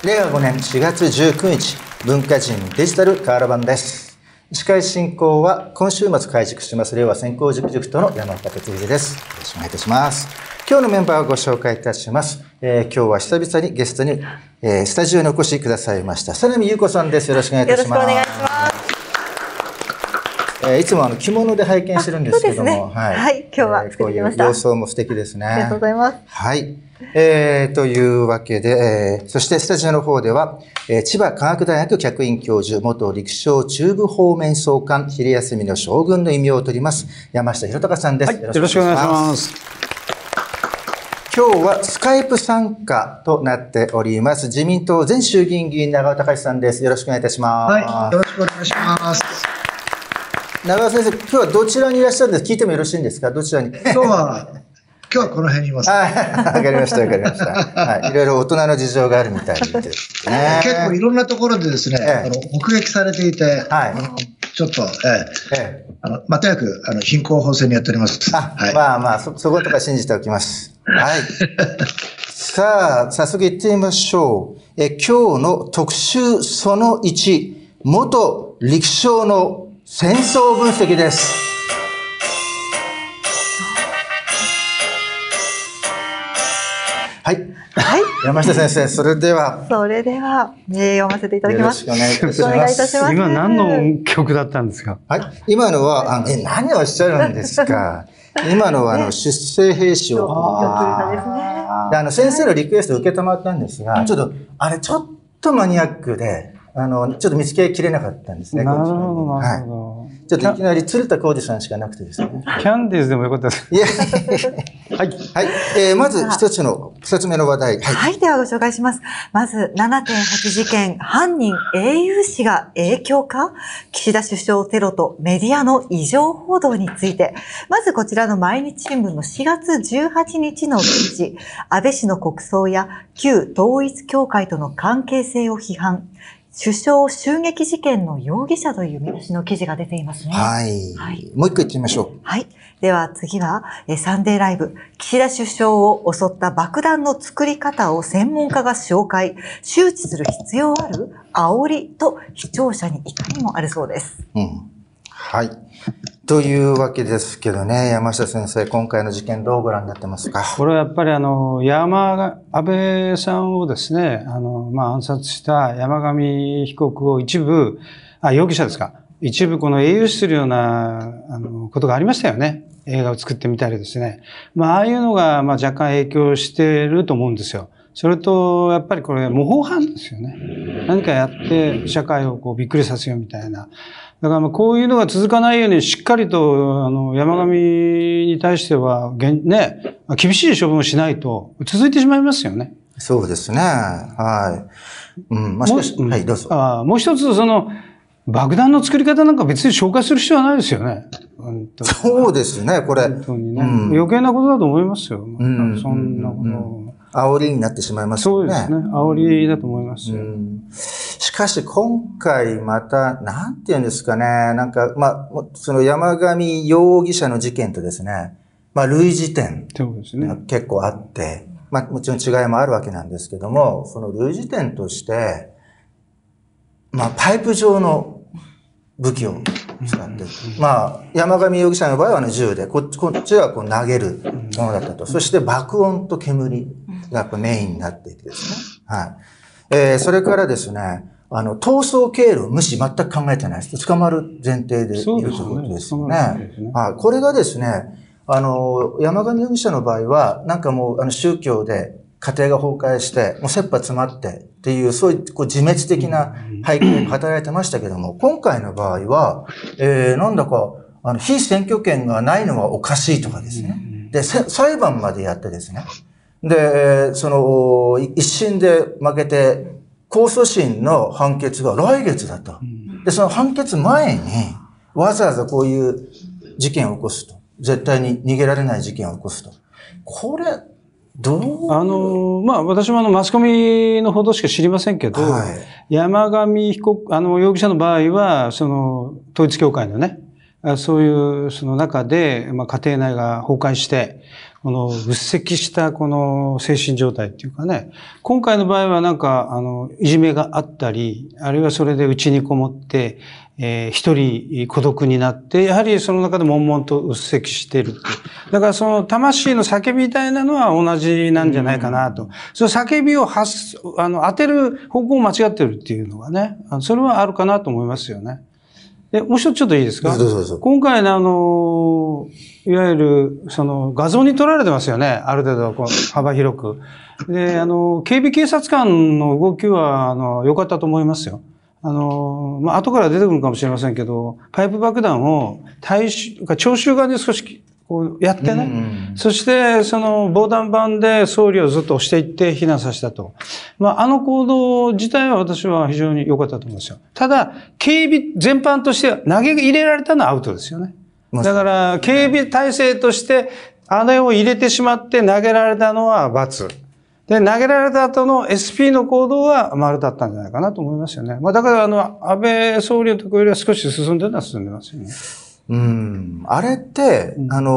令和5年4月19日、文化人デジタルカーラバンです。司会進行は今週末開塾します令和専攻塾との山岡哲秀です。よろしくお願いいたします。今日のメンバーをご紹介いたします。今日は久々にゲストに、スタジオにお越しくださいました佐波優子さんです。よろしくお願いいたします。 よろしくお願いします。 いつも着物で拝見してるんですけども、 はい、今日は作ってきました。 こういう様相も素敵ですね。 ありがとうございます。 はい。というわけで、そしてスタジオの方では、千葉科学大学客員教授、元陸将中部方面総監、昼休みの将軍の異名を取ります、山下博隆さんです。 はい、よろしくお願いします。 今日はスカイプ参加となっております、自民党前衆議院議員、長尾隆さんです。よろしくお願いいたします。 はい、よろしくお願いします。 長尾先生、今日はどちらにいらっしゃるんですか？聞いてもよろしいんですか？どちらに？ 今日はこの辺にいます。 わかりました、わかりました。はい、いろいろ大人の事情があるみたいですね。 結構いろんなところでですね、目撃されていて、ちょっと、またやく、貧困法制にやっております。 まあまあ、そことか信じておきます。はい。さあ、早速行ってみましょう。今日の特集その1、元陸将の戦争分析です。はい。はい。山下先生、それでは。 読ませていただきます。 よろしくお願いいたします。 今何の曲だったんですか？ はい。今のは、何をおっしゃるんですか？今のは、出征兵士を。先生のリクエストを受けたまったんですが、ちょっと、ちょっとマニアックで、ちょっと見つけきれなかったんですね。 なるほど、なるほど。 ちょっといきなり鶴田浩二さんしかなくてですね。 キャンディーズでもよかったです。 いやはい。はい。まず一つ目の話題。 はい。ではご紹介します。まず、7.8 事件、犯人英雄氏が影響か？岸田首相テロとメディアの異常報道について。まずこちらの毎日新聞の4月18日の記事、安倍氏の国葬や旧統一教会との関係性を批判。首相襲撃事件の容疑者という見出しの記事が出ていますね。 はい。もう一個言ってみましょう。 はい。では次は、サンデーライブ。岸田首相を襲った爆弾の作り方を専門家が紹介。周知する必要ある？煽りと視聴者に怒りもあるそうです。 はい。というわけですけどね、山下先生、今回の事件どうご覧になってますか？ これはやっぱり安倍さんをですね、暗殺した山上被告を容疑者ですか。一部この英雄視するような、ことがありましたよね。映画を作ってみたりですね。ああいうのが、若干影響していると思うんですよ。それと、やっぱりこれ模倣犯ですよね。何かやって社会をびっくりさせようみたいな。だからこういうのが続かないようにしっかりと山上に対しては厳しい処分をしないと続いてしまいますよね。 そうですね。はい。しかし、はい、どうぞ。 もう一つ爆弾の作り方なんか別に紹介する必要はないですよね。 そうですね、これ。 本当にね。余計なことだと思いますよ。そんなこと。 煽りになってしまいますよね。 そうですね。煽りだと思いますよ。 しかし今回また、なんて言うんですかね。その山上容疑者の事件とですね、類似点。 そうですね。 結構あって、もちろん違いもあるわけなんですけども、その類似点として、パイプ状の武器を使って、山上容疑者の場合は銃で、こっちは投げるものだったと。そして爆音と煙がやっぱメインになっていてですね。はい。それからですね、逃走経路無視全く考えてないです。捕まる前提でいるということですよね。これがですね、山上容疑者の場合は、もう宗教で家庭が崩壊して、もう切羽詰まってっていう、そういう自滅的な背景が働いてましたけども、今回の場合は、非選挙権がないのはおかしいとかですね。で、裁判までやってですね。で、一審で負けて、控訴審の判決が来月だと。で、その判決前に、わざわざこういう事件を起こすと。絶対に逃げられない事件を起こすと。これ、 私もマスコミのほどしか知りませんけど、山上被告、容疑者の場合は、統一教会のね、そういう、その中で、家庭内が崩壊して、 この、うっせきしたこの精神状態っていうかね、今回の場合はなんか、いじめがあったり、あるいはそれで家にこもって、一人孤独になって、やはりその中で悶々とうっせきしているっていう。だからその魂の叫びみたいなのは同じなんじゃないかなと。その叫びを当てる方向を間違ってるっていうのがね、それはあるかなと思いますよね。で、もう一つちょっといいですか？ どうぞ。 今回のいわゆる、その画像に撮られてますよね。ある程度こう幅広く。で、警備警察官の動きは、良かったと思いますよ。後から出てくるかもしれませんけど、パイプ爆弾を聴衆側に少しこうやってね、そしてその防弾板で総理をずっと押していって避難させたと。行動自体は私は非常に良かったと思うんですよ。ただ、警備全般として投げ入れられたのはアウトですよね。だから、警備体制として、あれを入れてしまって投げられたのは×。で、投げられた後の SP の行動は丸だったんじゃないかなと思いますよね。だから安倍総理のところよりは少し進んでるのは進んでますよね。 あれって、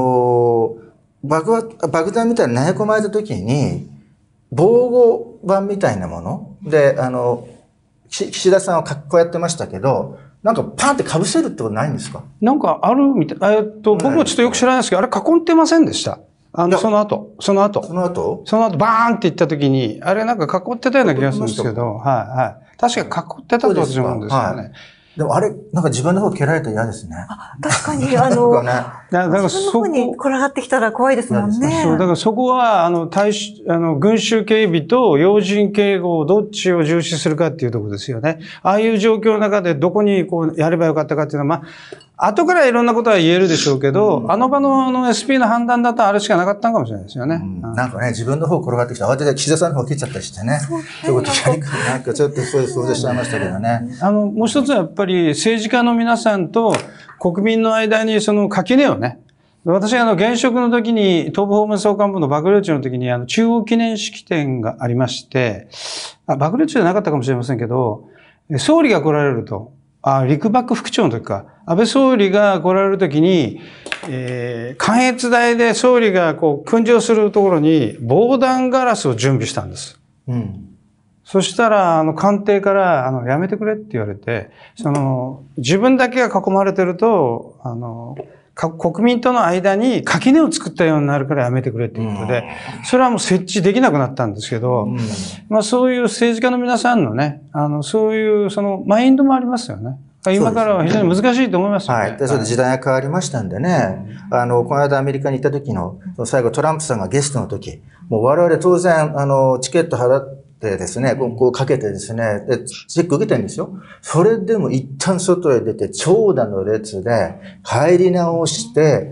爆弾みたいに投げ込まれた時に、防護板みたいなもので、岸田さんはこうやってましたけど、なんかパンって被せるってことないんですか？ なんかあるみたい。僕もちょっとよく知らないですけど、あれ囲んでませんでした？その後、バーンって言った時に、あれなんか囲ってたような気がするんですけど、確か囲ってたと私は思うんですよね。 でもあれ、なんか自分の方蹴られたら嫌ですね。 確かに、自分の方に転がってきたら怖いですもんね。 そう、だからそこは、群衆警備と要人警護どっちを重視するかっていうところですよね。ああいう状況の中でどこにこうやればよかったかっていうのは、後からいろんなことは言えるでしょうけど、あの場のSP の判断だとあれしかなかったのかもしれないですよね。 なんかね、自分の方転がってきた。慌てて岸田さんの方切っちゃったりしてね。そういうことなんかちょっと想像しちゃいましたけどね。 もう一つはやっぱり政治家の皆さんと国民の間にその垣根をね、私現職の時に東部方面総監部の幕僚長の時に中央記念式典がありまして、幕僚長じゃなかったかもしれませんけど、総理が来られると、陸幕副長の時か、安倍総理が来られる時に、関越台で総理がこう訓示をするところに防弾ガラスを準備したんです。そしたら、官邸から、やめてくれって言われて、自分だけが囲まれてると、国民との間に垣根を作ったようになるからやめてくれっていうことで、それはもう設置できなくなったんですけど、そういう政治家の皆さんのね、そういうマインドもありますよね。今からは非常に難しいと思いますよね。 それで時代が変わりましたんでね、この間アメリカに行った時の、最後トランプさんがゲストの時、もう我々当然、チケット払ってですね、こうかけてですね、で、チェック受けてるんですよ。それでも一旦外へ出て、長蛇の列で、帰り直して、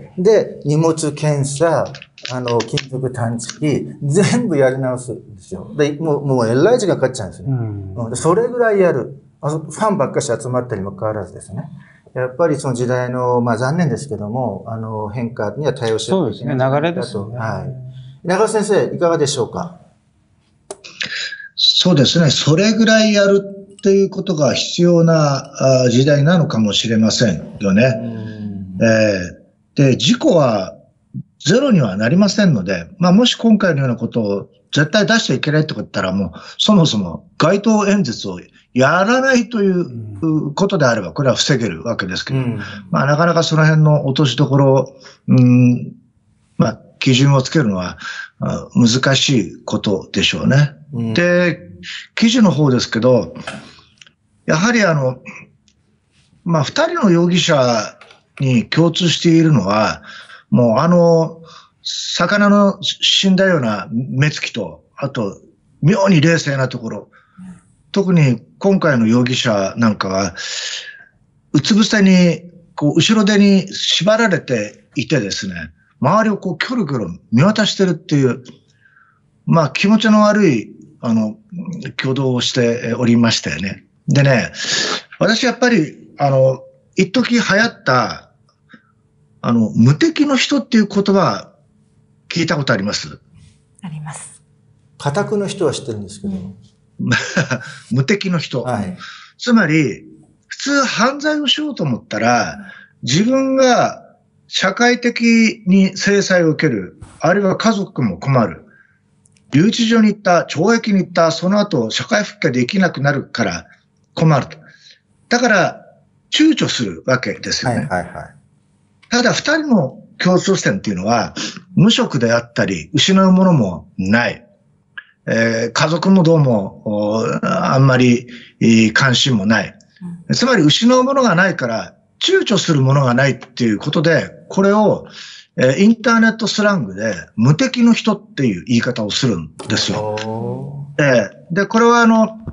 で、荷物検査、金属探知機、全部やり直すんですよ。で、もうえらい時間かかっちゃうんですよ。それぐらいやる。ファンばっかし集まったにもかかわらずですね。やっぱりその時代の、残念ですけども、変化には対応してそうですね、流れですね。 稲川先生、いかがでしょうか？ そうですね。それぐらいやるっていうことが必要な時代なのかもしれませんよね。で、事故はゼロにはなりませんので、もし今回のようなことを絶対出しちゃいけないってことだったら、もうそもそも街頭演説をやらないということであれば、これは防げるわけですけど、なかなかその辺の落としどころ、基準をつけるのは難しいことでしょうね。で、記事の方ですけど、やはり二人の容疑者に共通しているのは、もう魚の死んだような目つきと、あと、妙に冷静なところ。特に今回の容疑者なんかは、うつ伏せに、後ろ手に縛られていてですね、周りをキョロキョロ見渡してるっていう、気持ちの悪い、挙動をしておりましたよね。でね、私やっぱり、一時流行った、無敵の人っていう言葉、聞いたことあります？ あります。 家宅の人は知ってるんですけど。 無敵の人。つまり、普通犯罪をしようと思ったら、自分が社会的に制裁を受ける、あるいは家族も困る。留置所に行った、懲役に行った、その後社会復帰できなくなるから困ると。だから、躊躇するわけですよね。ただ、二人の共通点っていうのは、無職であったり、失うものもない。家族もどうも、あんまり関心もない。つまり、失うものがないから、躊躇するものがないっていうことで、これを、インターネットスラングで、無敵の人っていう言い方をするんですよ。で、これは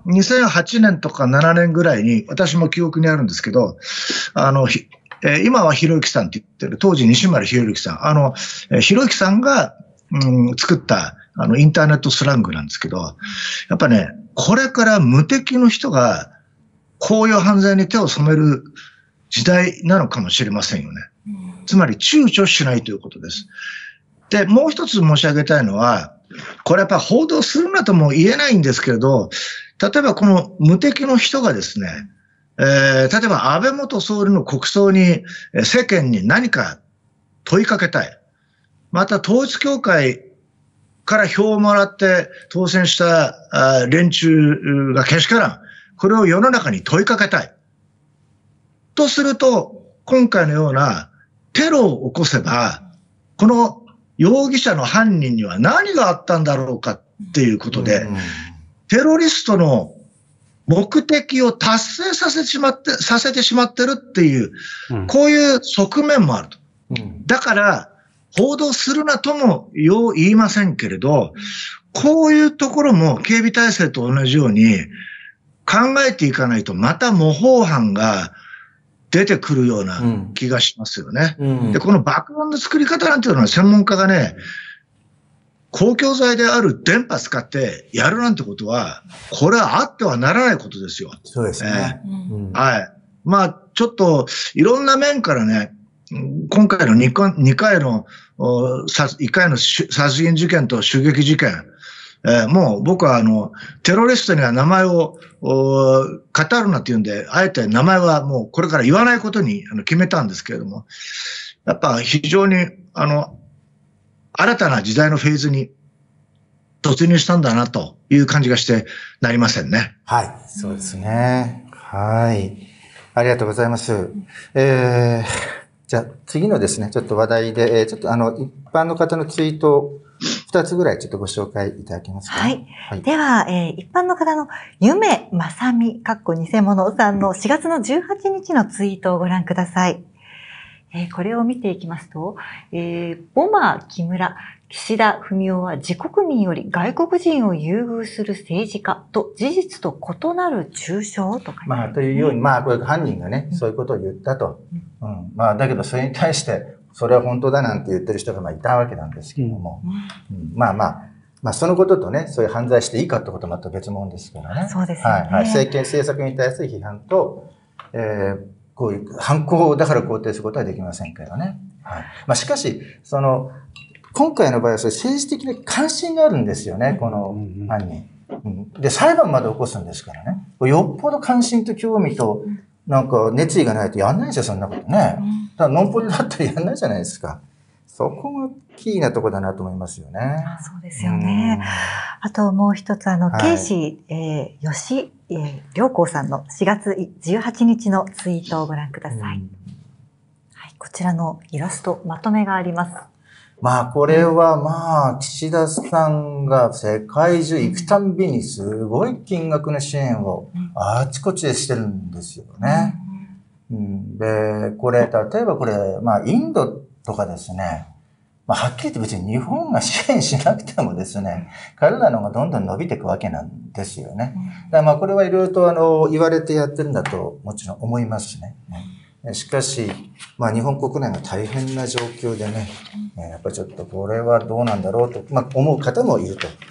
2008年とか7年ぐらいに、私も記憶にあるんですけど、今はひろゆきさんって言ってる、当時西丸ひろゆきさん、ひろゆきさんが、作った、インターネットスラングなんですけど、やっぱね、これから無敵の人が、こういう犯罪に手を染める時代なのかもしれませんよね。つまり躊躇しないということです。で、もう一つ申し上げたいのは、これやっぱ報道するなとも言えないんですけれど、例えばこの無敵の人がですね、例えば安倍元総理の国葬に世間に何か問いかけたい。また統一教会から票をもらって当選した連中がけしからん。これを世の中に問いかけたい。とすると、今回のようなテロを起こせば、この容疑者の犯人には何があったんだろうかっていうことで、テロリストの目的を達成させてしまってるっていう、こういう側面もあると。だから、報道するなともよう言いませんけれど、こういうところも警備体制と同じように考えていかないと、また模倣犯が出てくるような気がしますよね。で、この爆弾の作り方なんていうのは専門家がね、公共財である電波使ってやるなんてことは、これはあってはならないことですよ。 そうですね。 はい。まあ、ちょっと、いろんな面からね、今回の2回の、1回の殺人事件と襲撃事件、もう僕はテロリストには名前を語るなって言うんで、あえて名前はもうこれから言わないことに決めたんですけれども、やっぱ非常に新たな時代のフェーズに突入したんだなという感じがしてなりませんね。 はい、そうですね。はい。ありがとうございます。じゃあ次のですね、ちょっと話題で、ちょっと一般の方のツイートを2つぐらいちょっとご紹介いただけますか。 はい。では、一般の方の夢まさみ、偽物さんの4月の18日のツイートをご覧ください。これを見ていきますと、ボマー木村、岸田文雄は自国民より外国人を優遇する政治家と事実と異なる中傷と書いてありますね。 というように、これ犯人がね、そういうことを言ったと。だけどそれに対して、それは本当だなんて言ってる人がいたわけなんですけども。そのこととね、そういう犯罪していいかってことはまた別物ですからね。 そうですよね。 政策に対する批判と、こういう犯行だから肯定することはできませんけどね。しかし、今回の場合はそれ政治的な関心があるんですよね、この犯人。で、裁判まで起こすんですからね。よっぽど関心と興味と、なんか熱意がないとやんないですよ、そんなことね。ただ、ノンポリだったらやんないじゃないですか。そこがキーなところだなと思いますよね。 そうですよね。あともう一つ、ケイシ吉良子さんの4月18日のツイートをご覧ください。はい、こちらのイラスト、まとめがあります。 これは岸田さんが世界中行くたんびにすごい金額の支援をあちこちでしてるんですよね。で、これ、例えばこれ、インドとかですね、はっきり言って別に日本が支援しなくてもですね、彼らの方がどんどん伸びていくわけなんですよね。だからこれはいろいろと言われてやってるんだともちろん思いますね。しかし、日本国内が大変な状況でね、やっぱりちょっとこれはどうなんだろうと、思う方もいると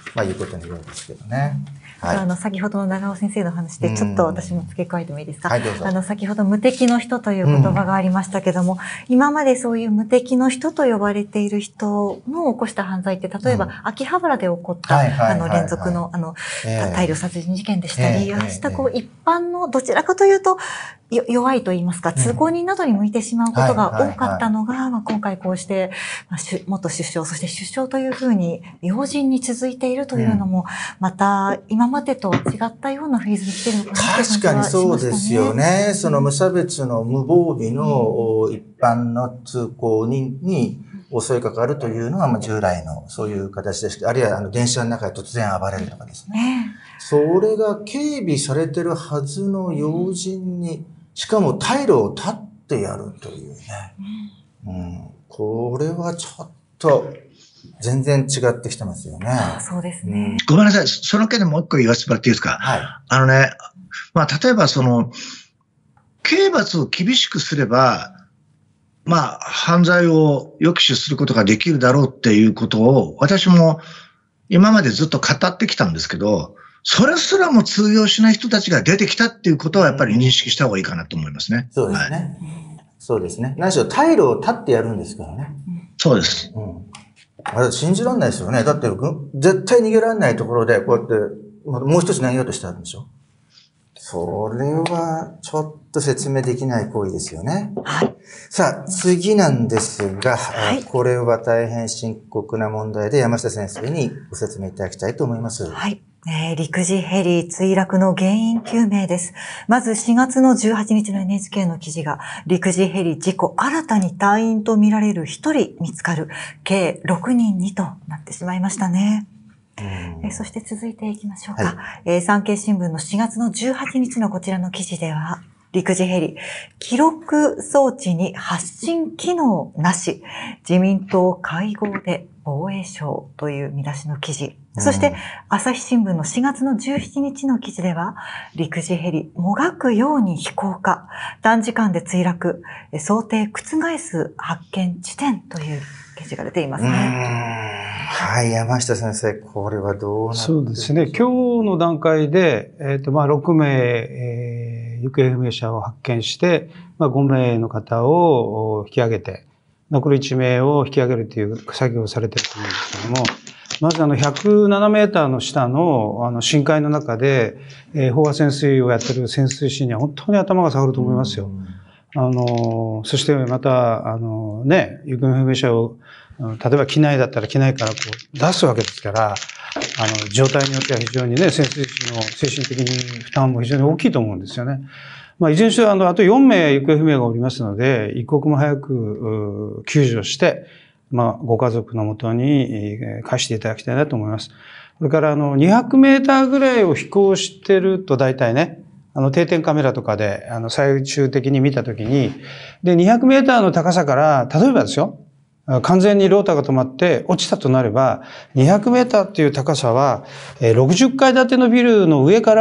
まあいうことのようですけどね。はい。 先ほどの長尾先生の話で、ちょっと私も付け加えてもいいですか？ はい、どうぞ。 先ほど無敵の人という言葉がありましたけども、今までそういう無敵の人と呼ばれている人の起こした犯罪って、例えば、秋葉原で起こった、連続の、大量殺人事件でしたり、一般の、どちらかというと、弱いと言いますか、通行人などに向いてしまうことが多かったのが、今回こうして、元首相、そして首相というふうに、要人に続いているというのも、また、今までとは違ったようなフェーズに来ているのかなという感じがしましたね。 確かにそうですよね。その無差別の無防備の一般の通行人に襲いかかるというのは、従来のそういう形ですけど、あるいは電車の中で突然暴れるとかですね。それが警備されてるはずの要人に、しかも退路を断ってやるというね。これはちょっと全然違ってきてますよね。 そうですね。 ごめんなさい。その件でもう一個言わせてもらっていいですか？ はい。 例えば刑罰を厳しくすれば、犯罪を抑止することができるだろうっていうことを、私も今までずっと語ってきたんですけど、それすらも通用しない人たちが出てきたっていうことはやっぱり認識した方がいいかなと思いますね。 そうですね。そうですね。何しろ退路を断ってやるんですからね。 そうです。 あれ信じられないですよね。だって絶対逃げられないところでこうやってもう一つ投げようとしてあるんでしょ。それはちょっと説明できない行為ですよね。 はい。 さあ、次なんですが、これは大変深刻な問題で山下先生にご説明いただきたいと思います。 はい。陸自ヘリ墜落の原因究明です。まず4月の18日の NHK の記事が、陸自ヘリ事故新たに隊員とみられる1人見つかる、計6人にとなってしまいましたね。そして続いていきましょうか。産経新聞の4月の18日のこちらの記事では、陸自ヘリ、記録装置に発信機能なし、自民党会合で防衛省という見出しの記事。そして、朝日新聞の4月の17日の記事では、陸自ヘリ、もがくように飛行か、短時間で墜落、想定覆す発見地点という記事が出ていますね。 はい、山下先生、これはどうなってそうですね。今日の段階で、6名、行方不明者を発見して、5名の方を引き上げて、残り1名を引き上げるという作業をされていると思うんですけども、まず107メーターの下の深海の中で、飽和潜水をやっている潜水士には本当に頭が下がると思いますよ。そしてまた、行方不明者を、例えば機内だったら機内からこう出すわけですから、状態によっては非常にね、潜水士の精神的に負担も非常に大きいと思うんですよね。いずれにしてもあと4名行方不明がおりますので、一刻も早く救助して、ご家族のもとに返していただきたいなと思います。それから200メーターぐらいを飛行してると大体ね、定点カメラとかで最終的に見たときに、で、200メーターの高さから、例えばですよ、完全にローターが止まって落ちたとなれば、200メーターっていう高さは、60階建てのビルの上から、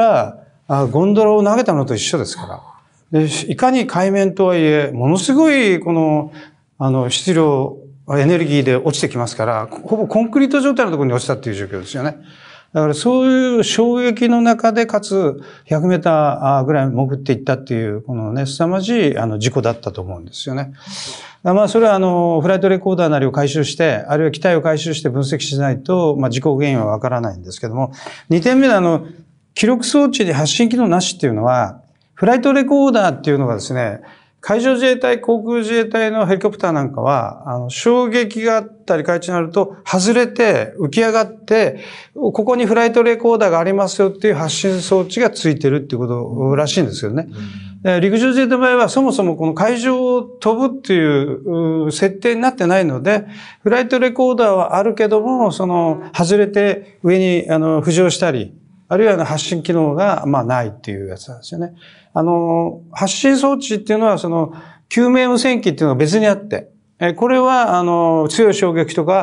ゴンドラを投げたのと一緒ですから。で、いかに海面とはいえ、ものすごい、質量、エネルギーで落ちてきますから、ほぼコンクリート状態のところに落ちたっていう状況ですよね。だからそういう衝撃の中で、かつ100メーターぐらい潜っていったっていう、このね、凄まじい事故だったと思うんですよね。それはフライトレコーダーなりを回収して、あるいは機体を回収して分析しないと、事故原因はわからないんですけども、2点目の記録装置に発信機能なしっていうのは、フライトレコーダーっていうのがですね、海上自衛隊、航空自衛隊のヘリコプターなんかは、衝撃があったり、海中になると、外れて、浮き上がって、ここにフライトレコーダーがありますよっていう発信装置がついてるっていうことらしいんですよね。陸上自衛隊の場合は、そもそもこの海上を飛ぶっていう設定になってないので、フライトレコーダーはあるけども、外れて上に浮上したり、あるいは発信機能がないっていうやつなんですよね。発信装置っていうのは救命無線機っていうのが別にあって、これは強い衝撃とか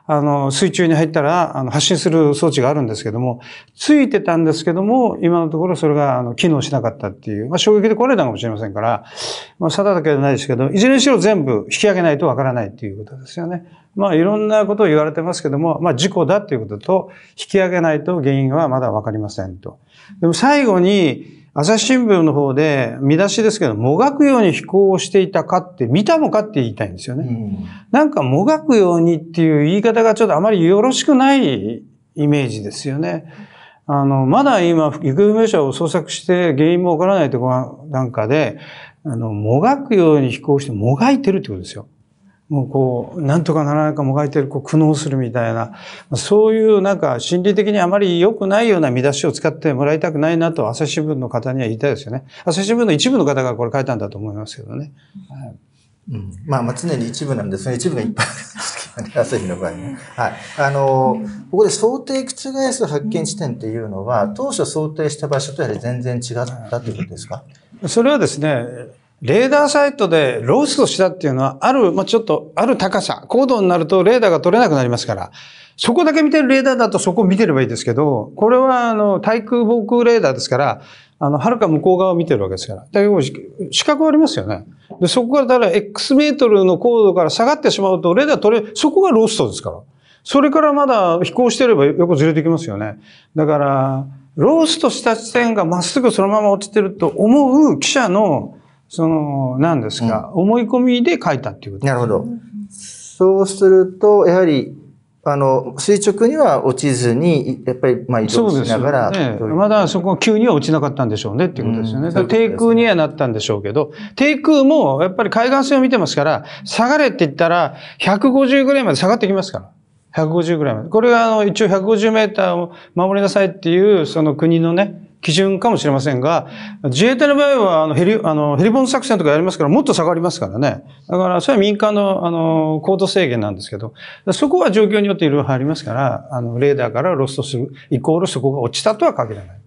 水中に入ったら、発信する装置があるんですけども、ついてたんですけども、今のところそれが、機能しなかったっていう、衝撃で壊れたかもしれませんから、定かではないですけど、いずれにしろ全部引き上げないとわからないっていうことですよね。いろんなことを言われてますけども、事故だっていうことと、引き上げないと原因はまだわかりませんと。でも最後に、朝日新聞の方で、見出しですけど、もがくように飛行をしていたかって、見たのかって言いたいんですよね。なんか、もがくようにっていう言い方がちょっとあまりよろしくないイメージですよね。まだ今、行方不明者を捜索して原因もわからないところなんかで、もがくように飛行してもがいてるってことですよ。もうなんとかならないかもがいてる、苦悩するみたいな、そういうなんか心理的にあまり良くないような見出しを使ってもらいたくないなと朝日新聞の方には言いたいですよね。朝日新聞の一部の方がこれ書いたんだと思いますけどね。 常に一部なんですね。一部がいっぱいあるんですけどね、朝日の場合ね。はい。ここで想定覆す発見地点っていうのは、当初想定した場所とやはり全然違ったということですか？ それはですね、レーダーサイトでローストしたっていうのは、ちょっと、ある高さ、高度になるとレーダーが取れなくなりますから、そこだけ見てるレーダーだとそこを見てればいいですけど、これは対空防空レーダーですから、はるか向こう側を見てるわけですから。だけど、視覚はありますよね。で、そこからだから X メートルの高度から下がってしまうと、レーダーそこがローストですから。それからまだ飛行してれば横ずれてきますよね。だから、ローストした地点がまっすぐそのまま落ちてると思う記者の、何ですか、思い込みで書いたっていうことです。 なるほど。そうすると、やはり、垂直には落ちずに、やっぱり、移動しながら。 そうですね。まだそこ急には落ちなかったんでしょうねっていうことですよね。低空にはなったんでしょうけど、低空もやっぱり海岸線を見てますから、下がれって言ったら、150ぐらいまで下がってきますから。150ぐらいまで。これが一応150メーターを守りなさいっていう、その国のね、基準かもしれませんが、自衛隊の場合は、ヘリボン作戦とかやりますから、もっと下がりますからね。だから、それは民間の、高度制限なんですけど、そこは状況によっていろいろ入りますから、レーダーからロストする、イコールそこが落ちたとは限らない。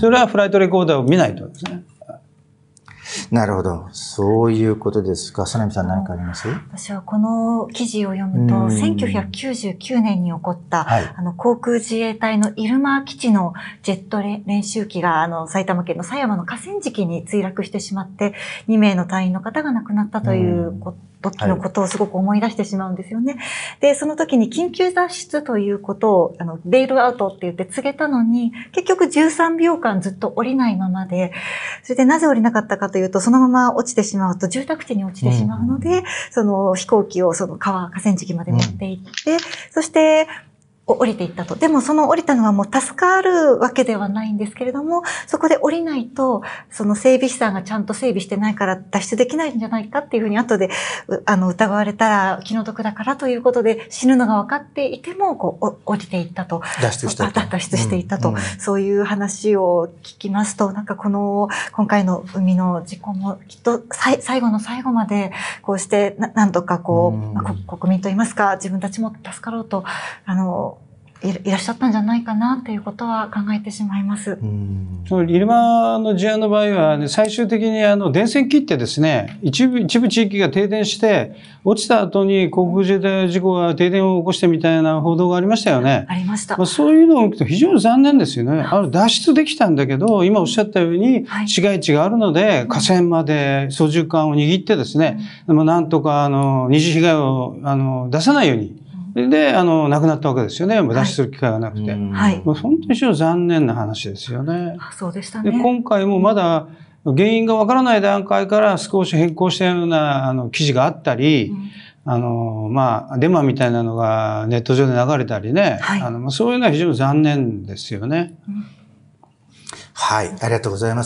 それはフライトレコーダーを見ないとですね。 なるほど。そういうことですか。佐波さん何かあります？ 私はこの記事を読むと、1999年に起こった、航空自衛隊の入間基地のジェット練習機が、埼玉県の狭山の河川敷に墜落してしまって、2名の隊員の方が亡くなったという時のことをすごく思い出してしまうんですよね。で、その時に緊急脱出ということを、ベイルアウトって言って告げたのに、結局13秒間ずっと降りないままで、それでなぜ降りなかったかというと、そのまま落ちてしまうと住宅地に落ちてしまうので、その飛行機をその河川敷まで持って行って、そして、降りていったと。でもその降りたのはもう助かるわけではないんですけれども、そこで降りないと、その整備士さんがちゃんと整備してないから脱出できないんじゃないかっていうふうに後で、疑われたら気の毒だからということで死ぬのが分かっていても、降りていったと。脱出していったと。そういう話を聞きますと、なんか今回の海の事故もきっと最後の最後まで、こうして、なんとか国民といいますか、自分たちも助かろうと、いらっしゃったんじゃないかなっていうことは考えてしまいます。 その入間の事案の場合は、ね、最終的に電線切ってですね、一部地域が停電して、落ちた後に航空自衛隊事故が停電を起こしてみたいな報道がありましたよね。 ありました。 そういうのを見ると非常に残念ですよね。脱出できたんだけど、今おっしゃったように、市街地があるので、河川まで操縦桿を握ってですね、なんとか二次被害を出さないように、で、亡くなったわけですよね。脱出する機会がなくて。 はい。 本当に非常に残念な話ですよね。 そうでしたね。 で、今回もまだ原因がわからない段階から少し変更したような記事があったり、デマみたいなのがネット上で流れたりね。はい、そういうのは非常に残念ですよね。 はい。ありがとうございます。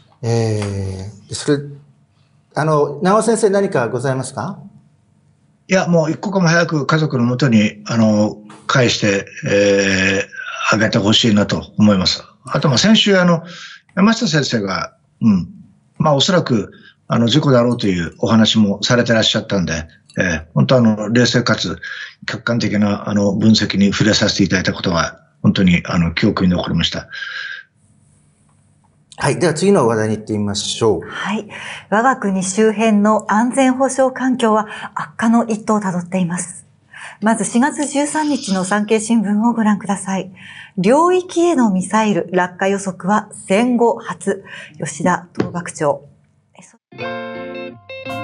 長尾先生何かございますか？ いや、もう一刻も早く家族のもとに、返して、あげてほしいなと思います。あと、先週、山下先生が、おそらく、事故だろうというお話もされてらっしゃったんで、本当冷静かつ客観的な、分析に触れさせていただいたことは、本当に、記憶に残りました。 はい。では次の話題に行ってみましょう。 はい。我が国周辺の安全保障環境は悪化の一途をたどっています。 まず4月13日の産経新聞をご覧ください。領域へのミサイル落下予測は戦後初。吉田統幕長。